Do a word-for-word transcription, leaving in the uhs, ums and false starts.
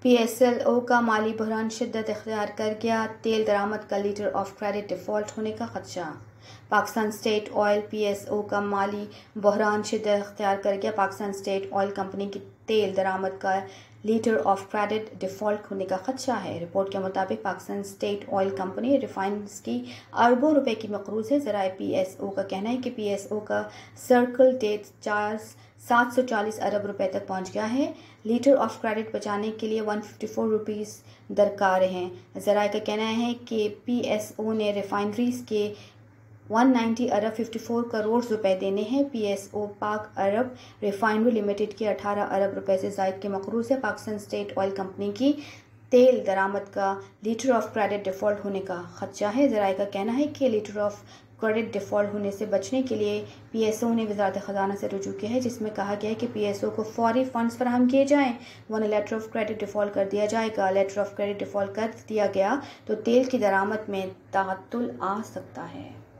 P S L O का माली बहरान शिद्दत इख्तियार कर गया, तेल दरामद का लीटर ऑफ क्रेडिट डिफ़ॉल्ट होने का खदशा। Pakistan state oil P S O का माली बहरान शिद्दत इख्तियार कर गया। पाकिस्तान स्टेट ऑयल कंपनी की तेल दरामद का लीटर ऑफ क्रेडिट डिफ़ॉल्ट होने का खदशा है। रिपोर्ट के मुताबिक Pakistan state oil company refiners की अरबों रुपए की मकरूज है। ज़राए पी एस ओ का कहना है कि पी एस ओ का सर्कल डेट चार सात सौ चालीस अरब रुपए तक पहुंच गया है। लीटर ऑफ क्रेडिट बचाने के लिए वन फिफ्टी फोर रुपीज़ दरकार हैं। ज़राए का कहना है कि पी एस ओ ने रिफाइनरीज के एक सौ नब्बे अरब चौवन करोड़ रुपए देने हैं। पी एस ओ पाक अरब रिफाइनरी लिमिटेड के अठारह अरब रुपए से ज़ायद के मकरूज है। पाकिस्तान स्टेट ऑयल कंपनी की तेल दरामद का लीटर ऑफ क्रेडिट डिफ़ॉल्ट होने का खदशा है। ज़राए का कहना है कि लीटर ऑफ क्रेडिट डिफ़ॉल्ट होने से बचने के लिए पी एस ओ ने वज़ारत ख़ज़ाना से रुजू किया है, जिसमें कहा गया है कि पी एस ओ को फौरी फ़ंड्स फराहम किए जाएँ वरना लेटर ऑफ क्रेडिट डिफ़ॉल्ट कर दिया जाएगा। लेटर ऑफ क्रेडिट डिफ़ॉल्ट कर दिया गया तो तेल की दरामद में ताअत्तुल आ सकता है।